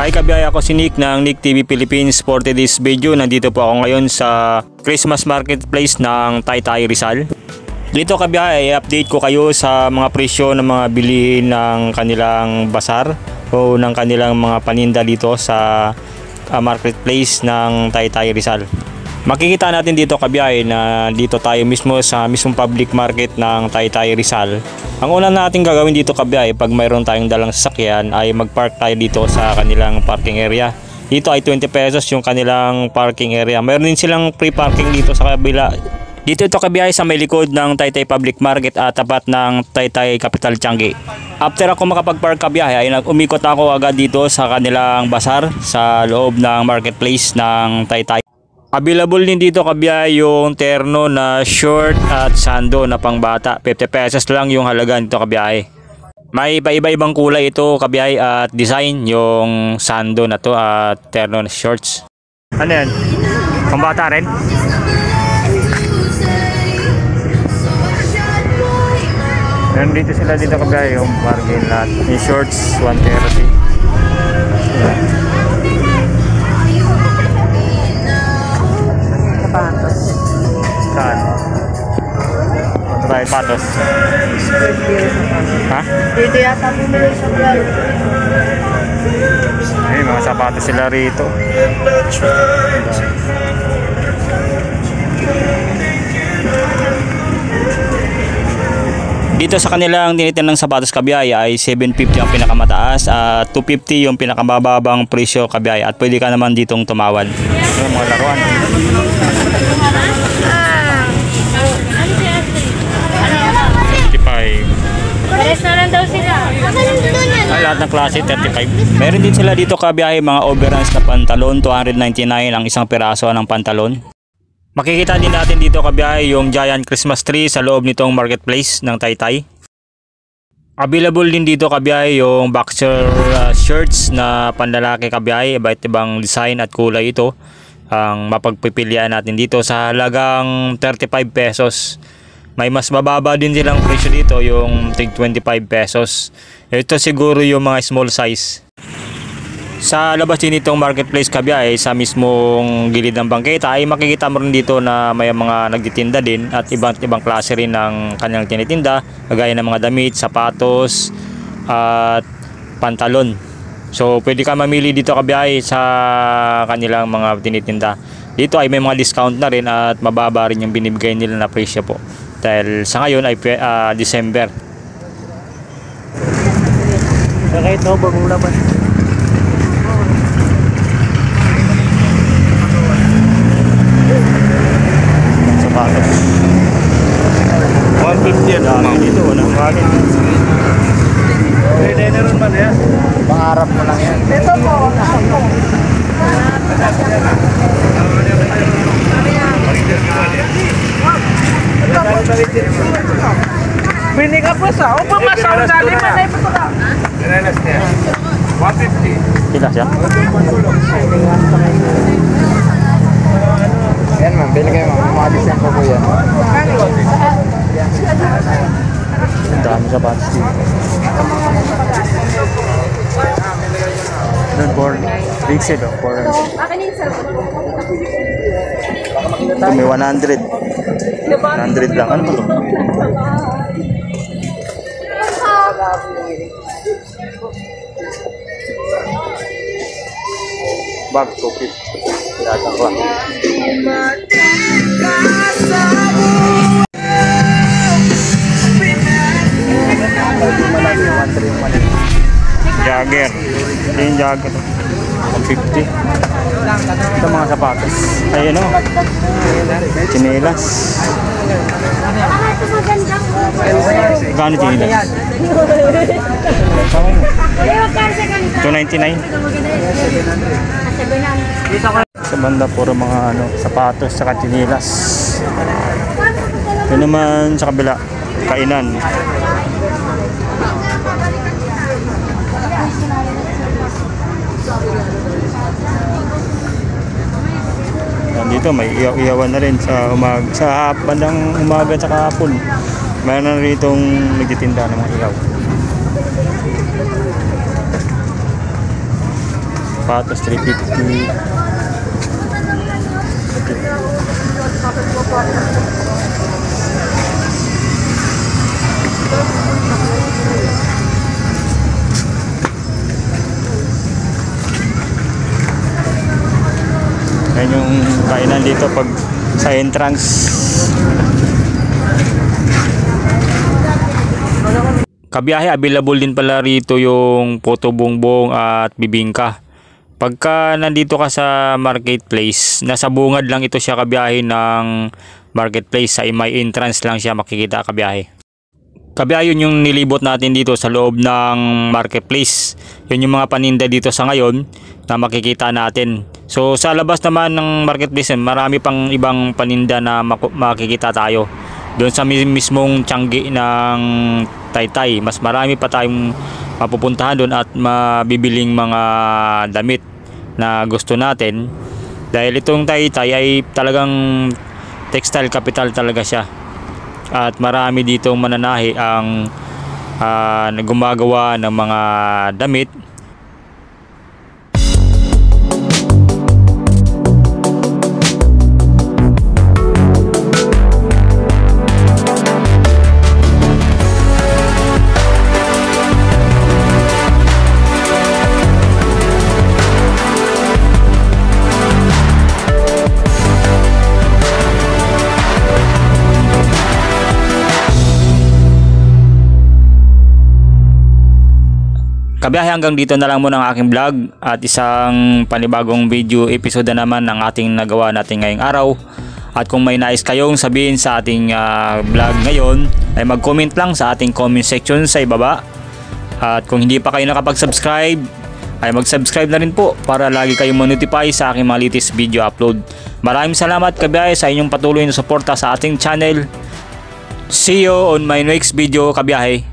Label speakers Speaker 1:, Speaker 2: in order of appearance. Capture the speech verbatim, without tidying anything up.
Speaker 1: Hi kabiyay, ako si Nick ng Nick T V Philippines. For today's video, nandito po ako ngayon sa Christmas Marketplace ng Taytay Rizal. Dito kabiyay, i-update ko kayo sa mga presyo ng mga bilihin ng kanilang basar o ng kanilang mga paninda dito sa uh, Marketplace ng Taytay Rizal. Makikita natin dito kabiyay na dito tayo mismo sa mismong public market ng Taytay Rizal. Ang una natin gagawin dito kabiyay pag mayroon tayong dalang sasakyan ay mag-park tayo dito sa kanilang parking area. Dito ay twenty pesos yung kanilang parking area. Mayroon din silang free parking dito sa kabila. Dito ito kabiyay sa may likod ng Taytay Public Market at tapat ng Taytay Capital Changi. After ako makapag-park kabiyay ay umikot ako agad dito sa kanilang basar sa loob ng marketplace ng Taytay. Available din dito kabiyay yung terno na short at sando na pangbata. fifty pesos lang yung halaga nito kabiyay. May iba-ibang kulay ito kabiyay at design yung sando na to at terno na shorts. Ano yan? Pangbata rin? Meron dito sila dito kabiyay yung parking lot. Yung shorts one thirty.
Speaker 2: Patos.
Speaker 1: Saan? Tayo patos. Ha?
Speaker 2: Dito yata bumili sa vlog.
Speaker 1: Ay, mga sapatos sila rito. Dito sa kanilang tinitinang sapatos kabiyay ay seven fifty ang pinakamataas at two fifty yung pinakamababang presyo kabiyay at pwede ka naman ditong tumawad. Yung mga laruan. thirty-five.
Speaker 2: Pares na lang daw sila.
Speaker 1: Ay, lahat ng klase thirty-five. Meron din sila dito kabiyay mga overruns na pantalon, two ninety-nine ang isang piraso ng pantalon. Makikita din natin dito kabiyay yung giant Christmas tree sa loob nitong marketplace ng Taytay. Available din dito kabiyay yung boxer uh, shirts na panlalaki kabiyay, iba't ibang design at kulay ito. Ang mapagpipilian natin dito sa halagang thirty-five pesos. May mas mababa din silang presyo dito yung twenty-five pesos. Ito siguro yung mga small size. Sa labas din itong marketplace kabiyay sa mismong gilid ng bangketa ay makikita mo rin dito na may mga nagtitinda din at ibang ibang klase rin ng kanilang tinitinda kagaya ng mga damit, sapatos at pantalon. So pwede ka mamili dito kabiyay sa kanilang mga tinitinda. Dito ay may mga discount na rin at mababa rin yung binibigay nila na presyo po. Dahil sa ngayon ay uh, December.
Speaker 2: Kahit no, bagong laban.
Speaker 1: Sapatos. one fifty yan ah. Dito na kanin.
Speaker 2: Pwede na rin man yan. Pangarap mo lang yan. Ito po. Bini ka po sa o pamasaw na lima na ito ka. one fifty.
Speaker 1: Pila siya?
Speaker 3: Yan ma'am, bili kayo ma'am, mga design po po yan.
Speaker 1: Ang dami sapatos dito. Doon for big set oh, for ito may one hundred. one hundred lang. Ano ba ito? Bag to fit. Pirata ko. Jagger. Yung jagger. one fifty. Ito mga sapatos. Ayan o. Chinelas. Gano'n chinelas? two ninety-nine. Sa banda puro mga ano, sapatos saka chinelas. Ito naman sa kabila, kainan. Dito may iyaw-iyawan na rin sa umaga, sa bandang umaga at hapon. Mayroon na rin itong nagtitinda ng mga iyaw. Patos three fifty. Yan yung kainan dito pag sa entrance. Kabiyahe, available din pala rito yung puto bongbong at bibingka. Pagka nandito ka sa marketplace, nasa bungad lang ito siya kabiyahe ng marketplace. Sa may entrance lang siya makikita kabiyahe. Kabiyahe, yun yung nilibot natin dito sa loob ng marketplace. Yun yung mga paninda dito sa ngayon na makikita natin. So sa labas naman ng marketplace, marami pang ibang paninda na makikita tayo. Doon sa mismong tiyanggi ng Taytay, mas marami pa tayong mapupuntahan doon at mabibiling mga damit na gusto natin. Dahil itong Taytay ay talagang textile capital talaga siya. At marami ditong mananahi ang uh, gumagawa ng mga damit. Kabiyahe, hanggang dito na lang muna ang aking vlog at isang panibagong video episode na naman ang ating nagawa natin ngayong araw. At kung may nais kayong sabihin sa ating uh, vlog ngayon, ay mag-comment lang sa ating comment section sa ibaba. At kung hindi pa kayo nakapag-subscribe, ay mag-subscribe na rin po para lagi kayong ma-notify sa aking mga latest video upload. Maraming salamat kabiyahe sa inyong patuloy na suporta sa ating channel. See you on my next video kabiyahe.